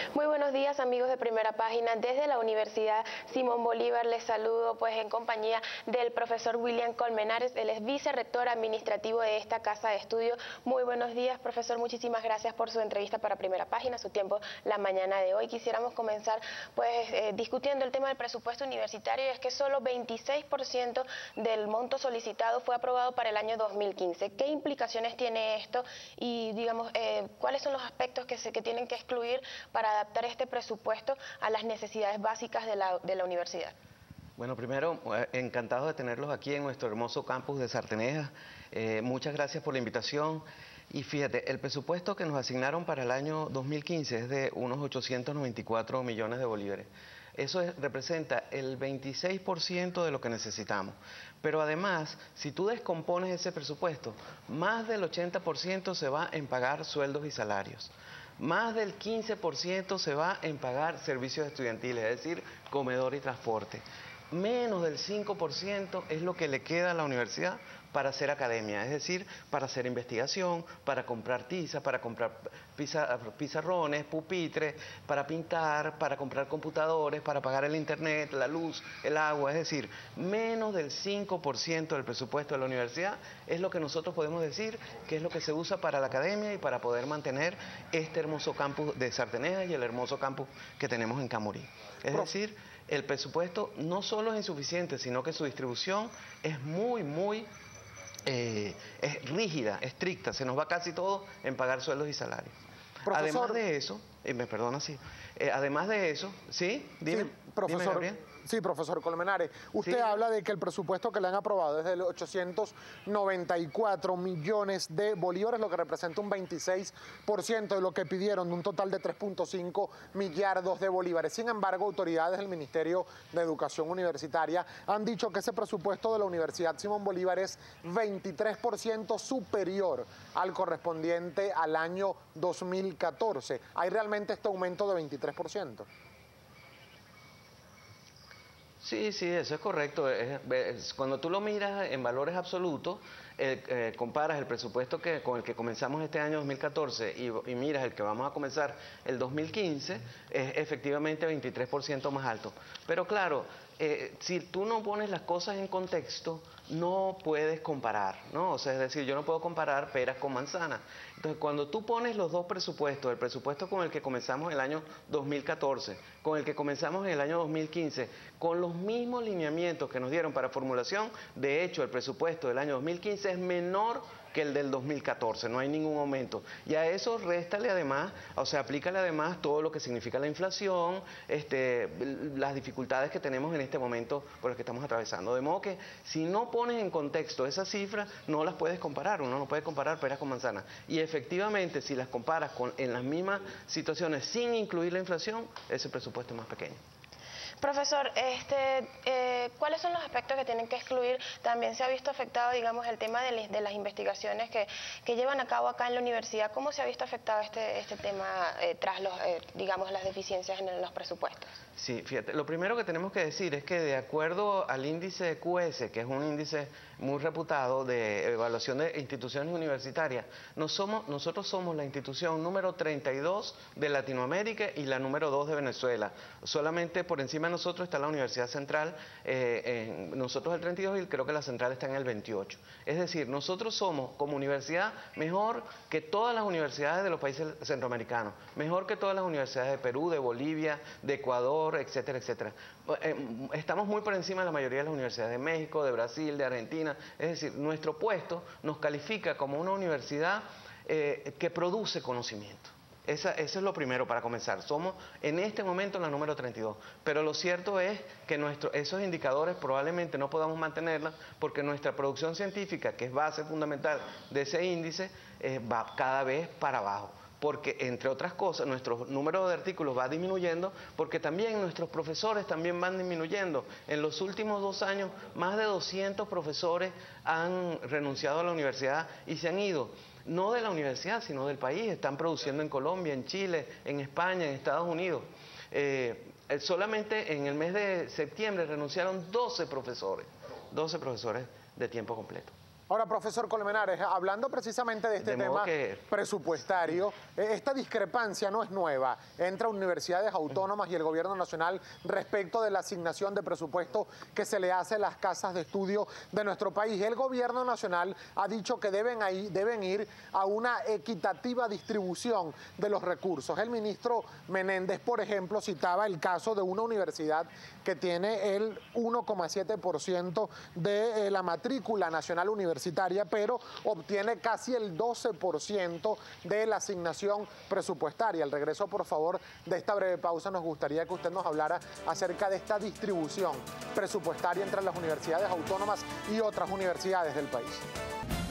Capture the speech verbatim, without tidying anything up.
Muy buenos días, amigos de Primera Página. Desde la Universidad Simón Bolívar les saludo pues en compañía del profesor William Colmenares. Él es vicerrector administrativo de esta casa de estudio. Muy buenos días, profesor. Muchísimas gracias por su entrevista para Primera Página, su tiempo la mañana de hoy. Quisiéramos comenzar pues eh, discutiendo el tema del presupuesto universitario, y es que solo veintiséis por ciento del monto solicitado fue aprobado para el año dos mil quince. ¿Qué implicaciones tiene esto y, digamos, eh, cuáles son los aspectos que, se, que tienen que excluir para adaptar este presupuesto a las necesidades básicas de la, de la universidad? Bueno, primero, encantado de tenerlos aquí en nuestro hermoso campus de Sartenejas. Eh, muchas gracias por la invitación. Y fíjate, el presupuesto que nos asignaron para el año dos mil quince es de unos ochocientos noventa y cuatro millones de bolívares. Eso es, representa el veintiséis por ciento de lo que necesitamos. Pero además, si tú descompones ese presupuesto, más del ochenta por ciento se va en pagar sueldos y salarios. Más del quince por ciento se va en pagar servicios estudiantiles, es decir, comedor y transporte. Menos del cinco por ciento es lo que le queda a la universidad para hacer academia, es decir, para hacer investigación, para comprar tiza, para comprar pizarrones, pupitres, para pintar, para comprar computadores, para pagar el internet, la luz, el agua. Es decir, menos del cinco por ciento del presupuesto de la universidad es lo que nosotros podemos decir que es lo que se usa para la academia y para poder mantener este hermoso campus de Sartenejas y el hermoso campus que tenemos en Camurí. Es decir, el presupuesto no solo es insuficiente, sino que su distribución es muy, muy eh, es rígida, estricta. Se nos va casi todo en pagar sueldos y salarios. Profesor, además de eso, eh, me perdona, sí, eh, además de eso, ¿sí? Dime, sí, profesor. Dime, Gabriel. Sí, profesor Colmenares, usted sí. habla de que el presupuesto que le han aprobado es de ochocientos noventa y cuatro millones de bolívares, lo que representa un veintiséis por ciento de lo que pidieron, de un total de tres punto cinco millardos de bolívares. Sin embargo, autoridades del Ministerio de Educación Universitaria han dicho que ese presupuesto de la Universidad Simón Bolívar es veintitrés por ciento superior al correspondiente al año dos mil catorce. ¿Hay realmente este aumento de veintitrés por ciento? Sí, sí, eso es correcto. Es, es, cuando tú lo miras en valores absolutos, eh, eh, comparas el presupuesto que, con el que comenzamos este año dos mil catorce y, y miras el que vamos a comenzar el dos mil quince, es efectivamente veintitrés por ciento más alto. Pero claro, eh, si tú no pones las cosas en contexto, no puedes comparar, ¿no? O sea, es decir, yo no puedo comparar peras con manzanas. Entonces, cuando tú pones los dos presupuestos, el presupuesto con el que comenzamos el año dos mil catorce, con el que comenzamos en el año dos mil quince, con los mismos lineamientos que nos dieron para formulación, de hecho, el presupuesto del año dos mil quince es menor que el del dos mil catorce, no hay ningún aumento. Y a eso réstale además, o sea, aplícale además todo lo que significa la inflación, este, las dificultades que tenemos en este momento por las que estamos atravesando. De modo que si no pones en contexto esas cifras, no las puedes comparar, uno no puede comparar peras con manzanas. Y efectivamente, si las comparas con, en las mismas situaciones sin incluir la inflación, ese presupuesto es más pequeño. Profesor, este, eh, ¿cuáles son los aspectos que tienen que excluir? También se ha visto afectado, digamos, el tema de, de las investigaciones que, que llevan a cabo acá en la universidad. ¿Cómo se ha visto afectado este, este tema eh, tras, los, eh, digamos, las deficiencias en los presupuestos? Sí, fíjate, lo primero que tenemos que decir es que de acuerdo al índice Q S, que es un índice muy reputado de evaluación de instituciones universitarias, nos somos, nosotros somos la institución número treinta y dos de Latinoamérica y la número dos de Venezuela. Solamente por encima de nosotros está la Universidad Central, eh, en, nosotros el treinta y dos y creo que la Central está en el veintiocho. Es decir, nosotros somos como universidad mejor que todas las universidades de los países centroamericanos, mejor que todas las universidades de Perú, de Bolivia, de Ecuador, etcétera, etcétera. Estamos muy por encima de la mayoría de las universidades de México, de Brasil, de Argentina. Es decir, nuestro puesto nos califica como una universidad eh, que produce conocimiento. Esa, eso es lo primero para comenzar. Somos en este momento la número treinta y dos. Pero lo cierto es que nuestro, esos indicadores probablemente no podamos mantenerlos porque nuestra producción científica, que es base fundamental de ese índice, eh, va cada vez para abajo. Porque, entre otras cosas, nuestro número de artículos va disminuyendo, porque también nuestros profesores también van disminuyendo. En los últimos dos años, más de doscientos profesores han renunciado a la universidad y se han ido, no de la universidad, sino del país. Están produciendo en Colombia, en Chile, en España, en Estados Unidos. Eh, solamente en el mes de septiembre renunciaron doce profesores, doce profesores de tiempo completo. Ahora, profesor Colmenares, hablando precisamente de este De tema que... presupuestario, esta discrepancia no es nueva entre universidades autónomas y el gobierno nacional respecto de la asignación de presupuesto que se le hace a las casas de estudio de nuestro país. El gobierno nacional ha dicho que deben, ahí, deben ir a una equitativa distribución de los recursos. El ministro Menéndez, por ejemplo, citaba el caso de una universidad que tiene el uno coma siete por ciento de eh, la matrícula nacional universitaria, pero obtiene casi el doce por ciento de la asignación presupuestaria. Al regreso, por favor, de esta breve pausa, nos gustaría que usted nos hablara acerca de esta distribución presupuestaria entre las universidades autónomas y otras universidades del país.